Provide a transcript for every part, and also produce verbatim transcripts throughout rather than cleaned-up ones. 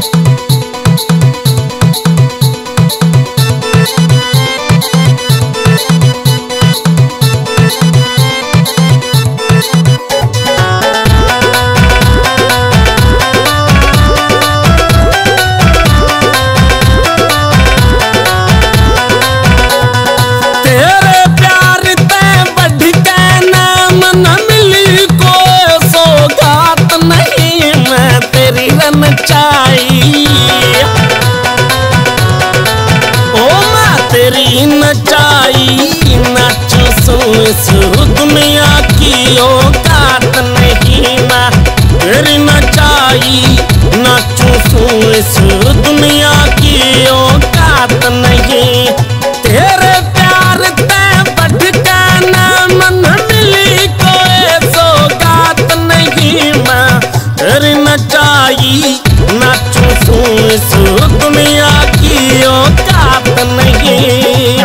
तेरी नचाई नाचो इस दुनिया की औकात नहीं मैं। तेरी नचाई नाचो इस दुनिया की औकात नहीं। तेरे प्यार ते बढ़ के ना मन मिली कोई सौगात नहीं मैं। तेरी नचाई नाचो इस दुनिया की औकात नहीं।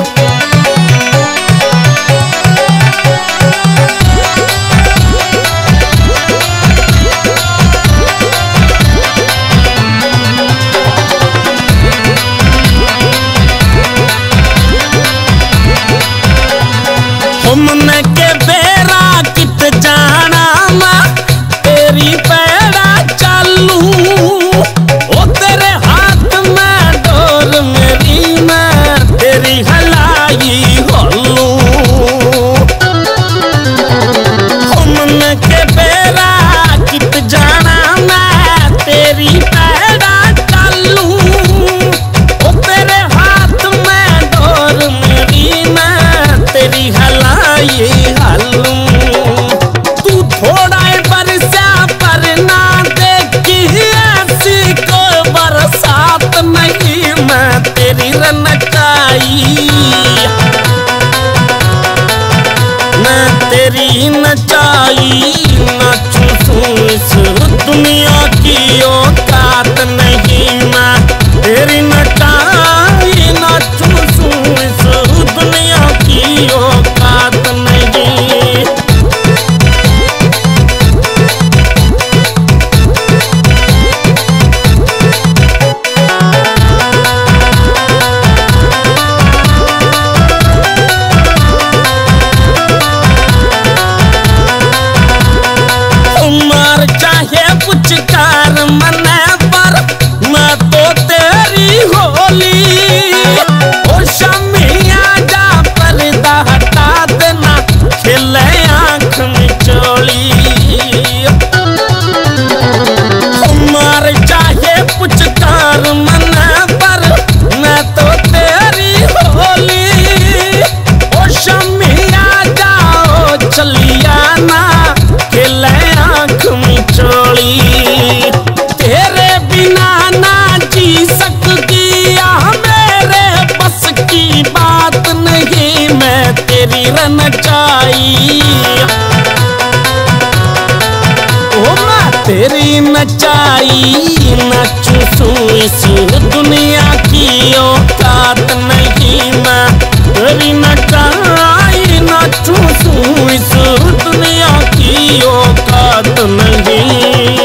हमने के बेरा कित जाना मां तेरी पैड़ा चालू। ओ तेरे हाथ में डोर मेरी मैं तेरी हलाई होलू। हमने के बेरा कित जाना मैं तेरी पैड़ा चालू। ओ तेरे हाथ में डोर मेरी मैं तेरी हलाई हालू। तू थोड़ा बरसा पर ना देखी ऐसी कोई बरसात नहीं मैं तेरी नचाई। मैं तेरी नचाई नाचू इस दुनिया की औकात नहीं मैं। तेरी नचाई नाचू इस दुनिया की औकात नहीं। उमर चाहे कुछ कार मने पर मैं तो तेरी होली। और शमिया जा पर्दा हटा देना खिले आँख में चोली। उमर चाहे कुछ कार मने पर मैं तो तेरी होली। और शमिया जाओ चलिया ना खिले आँख में चोली। तेरे बिना ना जी सकती मेरे बस की बात नहीं मैं तेरी नचाई। ओ मैं तेरी नचाई नाचू इस दुनिया की औकात नहीं मैं। तेरी नचाई नाचू इस दुनिया की औकात नहीं।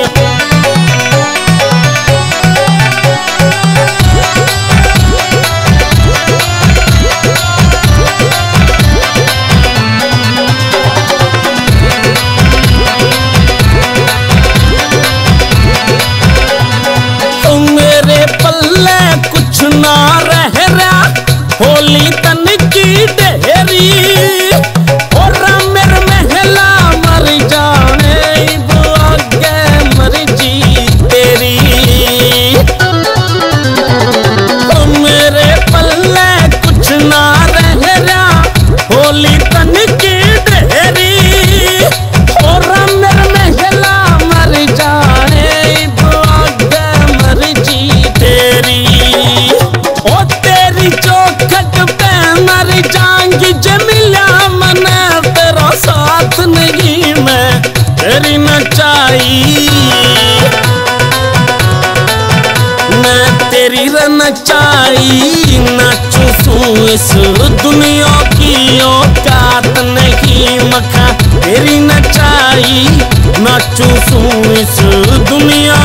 मेरे पल्ले कुछ ना रह रहा होली तन की ढेरी। और मेरे महला मर जाने आगे मर्जी तेरी। मेरे पल्ले कुछ ना रह रहा होली तन की ढेरी। और मेरे महला मर जाने आगे मर्जी तेरी। ओ तेरी चौखट पे मर जाऊंगी जमिला मना तेरा साथ नहीं मैं। तेरी नचाई मैं तेरी नचाई नाचू इस दुनिया की औकात नहीं मखा। तेरी नचाई नाचू इस दुनिया